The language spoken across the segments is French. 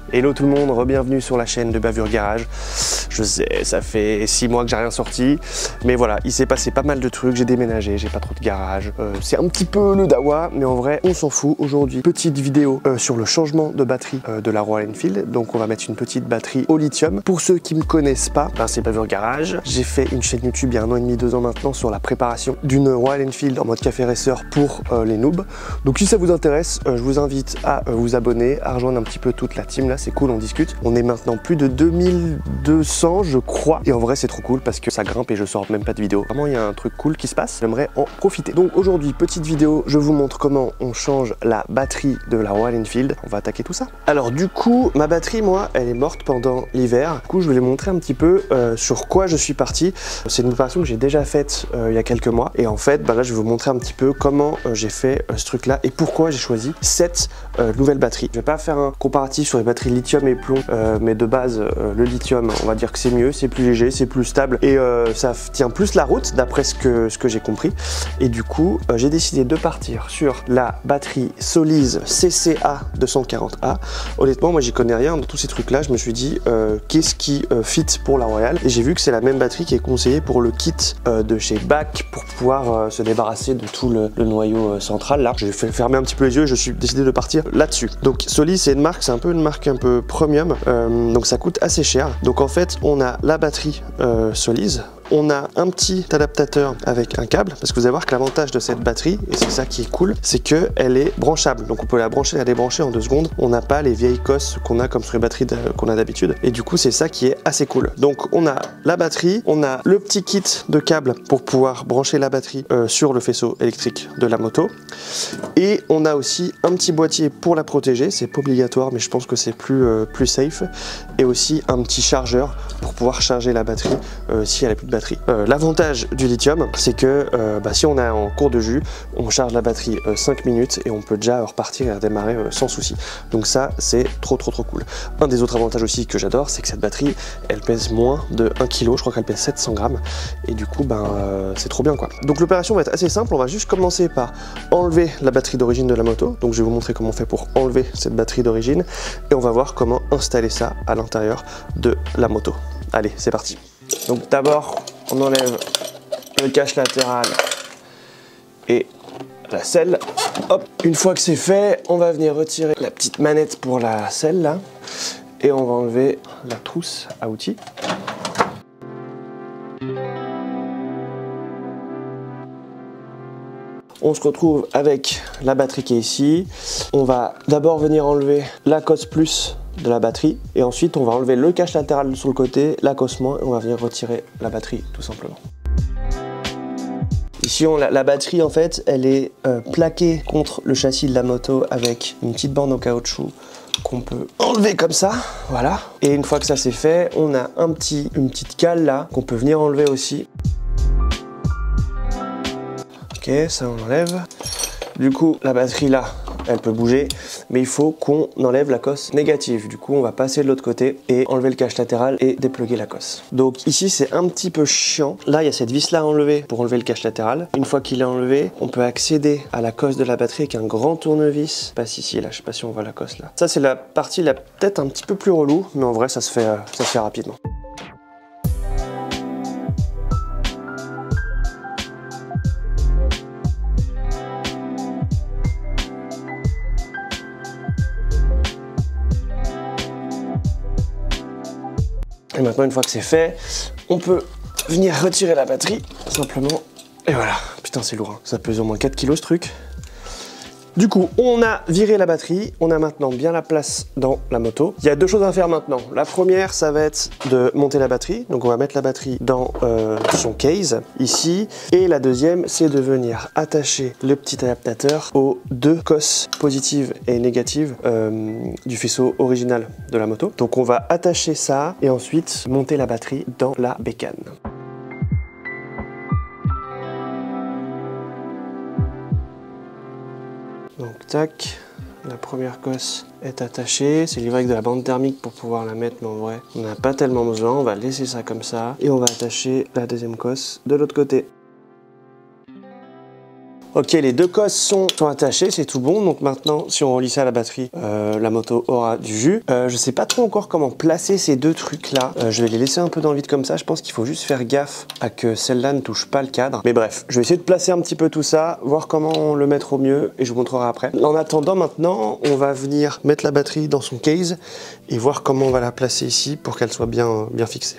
Hello tout le monde, re-bienvenue sur la chaîne de Bavure Garage. Je sais, ça fait 6 mois que j'ai rien sorti, mais voilà, il s'est passé pas mal de trucs, j'ai déménagé, j'ai pas trop de garage. C'est un petit peu le dawa, mais en vrai, on s'en fout. Aujourd'hui, petite vidéo sur le changement de batterie de la Royal Enfield. Donc on va mettre une petite batterie au lithium. Pour ceux qui me connaissent pas, ben, c'est Bavure Garage. J'ai fait une chaîne YouTube il y a 1 an et demi, 2 ans maintenant sur la préparation d'une Royal Enfield en mode café racer pour les noobs. Donc si ça vous intéresse, je vous invite à vous abonner, à rejoindre un petit peu toute la team là, c'est cool, on discute. On est maintenant plus de 2200 je crois, et en vrai c'est trop cool parce que ça grimpe et je sors même pas de vidéo. Vraiment il y a un truc cool qui se passe, j'aimerais en profiter. Donc aujourd'hui, petite vidéo, je vous montre comment on change la batterie de la Royal Enfield. On va attaquer tout ça. Alors du coup, ma batterie, moi, elle est morte pendant l'hiver. Du coup, je vais vous montrer un petit peu sur quoi je suis parti. C'est une opération que j'ai déjà faite il y a quelques mois, et en fait, bah là, je vais vous montrer un petit peu comment j'ai fait ce truc-là et pourquoi j'ai choisi cette nouvelle batterie. Je vais pas faire un comparatif sur les batteries lithium et plomb, mais de base, le lithium, on va dire que c'est mieux, c'est plus léger, c'est plus stable et ça tient plus la route d'après ce que j'ai compris. Et du coup, j'ai décidé de partir sur la batterie Soliz CCA 240A. Honnêtement, moi, j'y connais rien dans tous ces trucs-là. Je me suis dit, qu'est-ce qui fit pour la Royal? Et j'ai vu que c'est la même batterie qui est conseillée pour le kit de chez BAC pour pouvoir se débarrasser de tout le noyau central. Là, j'ai fermé un petit peu les yeux et je suis décidé de partir là-dessus. Donc, Soliz, c'est une marque, c'est un peu une marque un peu premium, donc ça coûte assez cher. Donc en fait, on a la batterie Soliz. On a un petit adaptateur avec un câble, parce que vous allez voir que l'avantage de cette batterie, et c'est ça qui est cool, c'est qu'elle est branchable. Donc on peut la brancher et la débrancher en 2 secondes. On n'a pas les vieilles cosses qu'on a comme sur les batteries qu'on a d'habitude. Et du coup, c'est ça qui est assez cool. Donc on a la batterie, on a le petit kit de câble pour pouvoir brancher la batterie sur le faisceau électrique de la moto. Et on a aussi un petit boîtier pour la protéger. C'est pas obligatoire, mais je pense que c'est plus safe. Et aussi un petit chargeur pour pouvoir charger la batterie si elle n'a plus de batterie. L'avantage du lithium, c'est que si on est en cours de jus, on charge la batterie 5 minutes et on peut déjà repartir et redémarrer sans souci. Donc ça, c'est trop cool. Un des autres avantages aussi que j'adore, c'est que cette batterie, elle pèse moins de 1 kg, je crois qu'elle pèse 700 grammes, et du coup, c'est trop bien quoi. Donc l'opération va être assez simple, on va juste commencer par enlever la batterie d'origine de la moto. Donc je vais vous montrer comment on fait pour enlever cette batterie d'origine, et on va voir comment installer ça à l'intérieur de la moto. Allez, c'est parti. Donc d'abord, on enlève le cache latéral et la selle. Hop, une fois que c'est fait, on va venir retirer la petite manette pour la selle là, et on va enlever la trousse à outils. On se retrouve avec la batterie qui est ici. On va d'abord venir enlever la cosse plus de la batterie, et ensuite on va enlever le cache latéral sur le côté, la cosse moins, et on va venir retirer la batterie tout simplement. Ici la batterie en fait elle est plaquée contre le châssis de la moto avec une petite bande en caoutchouc qu'on peut enlever comme ça, voilà. Et une fois que ça c'est fait, on a une petite cale là qu'on peut venir enlever aussi. Ok, ça on enlève. Du coup la batterie là, elle peut bouger, mais il faut qu'on enlève la cosse négative. Du coup, on va passer de l'autre côté et enlever le cache latéral et dépluguer la cosse. Donc ici, c'est un petit peu chiant. Là, il y a cette vis là à enlever pour enlever le cache latéral. Une fois qu'il est enlevé, on peut accéder à la cosse de la batterie avec un grand tournevis. Passe ici, là, je sais pas si on voit la cosse là. Ça, c'est la partie là peut-être un petit peu plus relou, mais en vrai, ça se fait rapidement. Et maintenant, une fois que c'est fait, on peut venir retirer la batterie, simplement. Et voilà. Putain, c'est lourd, hein. Ça pèse au moins 4 kg ce truc. Du coup, on a viré la batterie, on a maintenant bien la place dans la moto. Il y a 2 choses à faire maintenant. La première, ça va être de monter la batterie. Donc on va mettre la batterie dans son case, ici. Et la deuxième, c'est de venir attacher le petit adaptateur aux 2 cosses positives et négatives du faisceau original de la moto. Donc on va attacher ça et ensuite monter la batterie dans la bécane. Donc tac, la première cosse est attachée, c'est livré avec de la bande thermique pour pouvoir la mettre, mais en vrai on n'a pas tellement besoin, on va laisser ça comme ça et on va attacher la deuxième cosse de l'autre côté. Ok, les deux cosses sont attachées, c'est tout bon. Donc maintenant, si on relie ça à la batterie, la moto aura du jus. Je sais pas trop encore comment placer ces deux trucs-là. Je vais les laisser un peu dans le vide comme ça. Je pense qu'il faut juste faire gaffe à que celle-là ne touche pas le cadre. Mais bref, je vais essayer de placer un petit peu tout ça, voir comment le mettre au mieux et je vous montrerai après. En attendant, maintenant, on va venir mettre la batterie dans son case et voir comment on va la placer ici pour qu'elle soit bien fixée.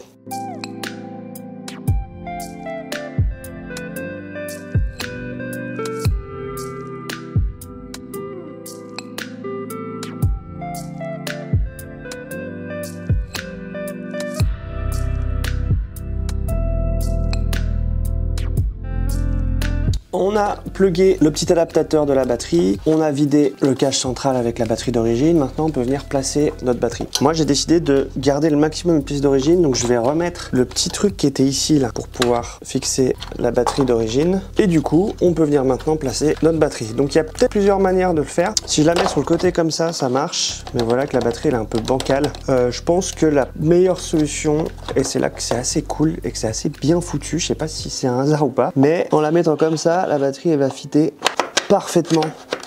On a plugué le petit adaptateur de la batterie, on a vidé le cache central avec la batterie d'origine. Maintenant, on peut venir placer notre batterie. Moi, j'ai décidé de garder le maximum de pièces d'origine, donc je vais remettre le petit truc qui était ici là pour pouvoir fixer la batterie d'origine. Et du coup, on peut venir maintenant placer notre batterie. Donc, il y a peut-être plusieurs manières de le faire. Si je la mets sur le côté comme ça marche. Mais voilà que la batterie elle est un peu bancale. Je pense que la meilleure solution, et c'est là que c'est assez cool et que c'est assez bien foutu, je sais pas si c'est un hasard ou pas, mais en la mettant comme ça, la batterie elle va fitter parfaitement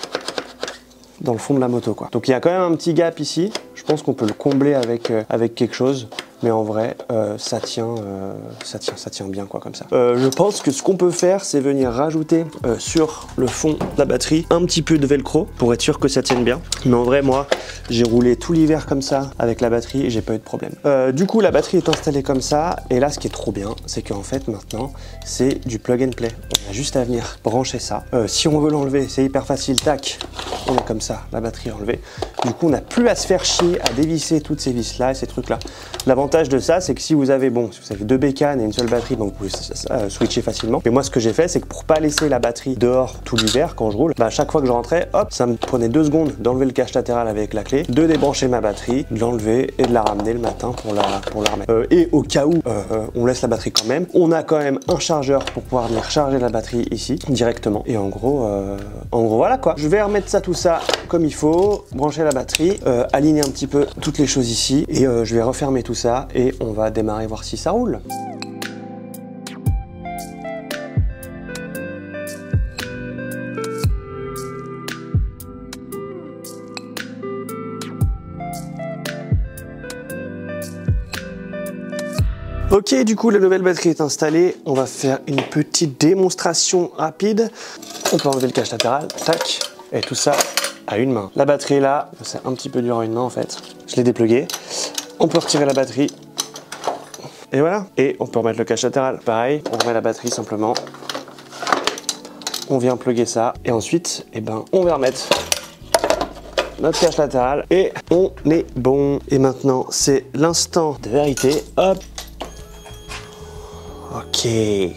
dans le fond de la moto quoi. Donc il y a quand même un petit gap ici. Je pense qu'on peut le combler avec quelque chose. Mais en vrai, ça tient bien quoi comme ça. Je pense que ce qu'on peut faire, c'est venir rajouter sur le fond de la batterie un petit peu de velcro pour être sûr que ça tienne bien. Mais en vrai, moi, j'ai roulé tout l'hiver comme ça avec la batterie et j'ai pas eu de problème. Du coup, la batterie est installée comme ça. Et là, ce qui est trop bien, c'est qu'en fait, maintenant, c'est du plug and play. On a juste à venir brancher ça. Si on veut l'enlever, c'est hyper facile. Tac, on est comme ça, la batterie est enlevée. Du coup, on n'a plus à se faire chier à dévisser toutes ces vis là et ces trucs là. L'avantage de ça, c'est que si vous avez deux bécanes et une seule batterie, donc vous pouvez switcher facilement. Mais moi, ce que j'ai fait, c'est que pour pas laisser la batterie dehors tout l'hiver quand je roule, à chaque fois que je rentrais, hop, ça me prenait 2 secondes d'enlever le cache latéral avec la clé, de débrancher ma batterie, de l'enlever et de la ramener le matin pour la remettre. Et au cas où on laisse la batterie quand même, on a quand même un chargeur pour pouvoir venir charger la batterie ici directement. Et en gros voilà quoi. Je vais remettre tout ça comme il faut, brancher la batterie, aligner un petit peu toutes les choses ici et je vais refermer tout ça et on va démarrer voir si ça roule. Ok, du coup la nouvelle batterie est installée, on va faire une petite démonstration rapide. On peut enlever le cache latéral, tac, et tout ça à une main. La batterie est là, c'est un petit peu dur à une main en fait. Je l'ai déplugué. On peut retirer la batterie. Et voilà. Et on peut remettre le cache latéral. Pareil, on remet la batterie simplement. On vient plugger ça. Et ensuite, on va remettre notre cache latéral. Et on est bon. Et maintenant, c'est l'instant de vérité. Hop. Ok.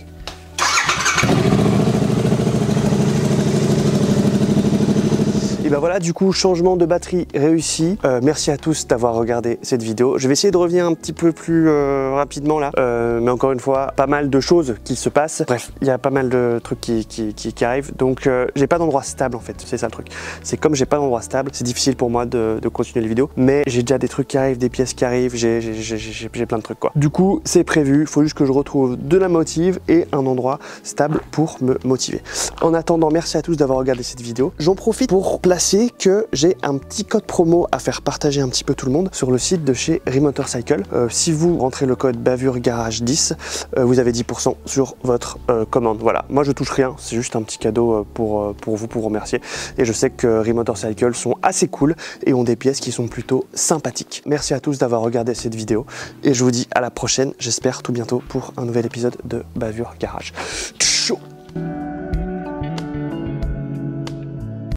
Et ben voilà, du coup, changement de batterie réussi. Merci à tous d'avoir regardé cette vidéo. Je vais essayer de revenir un petit peu plus rapidement là. Mais encore une fois, pas mal de choses qui se passent. Bref, il y a pas mal de trucs qui arrivent. Donc, j'ai pas d'endroit stable en fait. C'est ça le truc. C'est comme j'ai pas d'endroit stable, c'est difficile pour moi de continuer les vidéos. Mais j'ai déjà des trucs qui arrivent, des pièces qui arrivent. J'ai plein de trucs quoi. Du coup, c'est prévu. Il faut juste que je retrouve de la motive et un endroit stable pour me motiver. En attendant, merci à tous d'avoir regardé cette vidéo. J'en profite pour placer que j'ai un petit code promo à faire partager un petit peu tout le monde sur le site de chez Remotorcycle. Si vous rentrez le code Bavure Garage 10, vous avez 10% sur votre commande. Voilà, moi je touche rien, c'est juste un petit cadeau pour vous remercier. Et je sais que Remotorcycle sont assez cool et ont des pièces qui sont plutôt sympathiques. Merci à tous d'avoir regardé cette vidéo et je vous dis à la prochaine, j'espère tout bientôt pour un nouvel épisode de Bavure Garage. Tchou.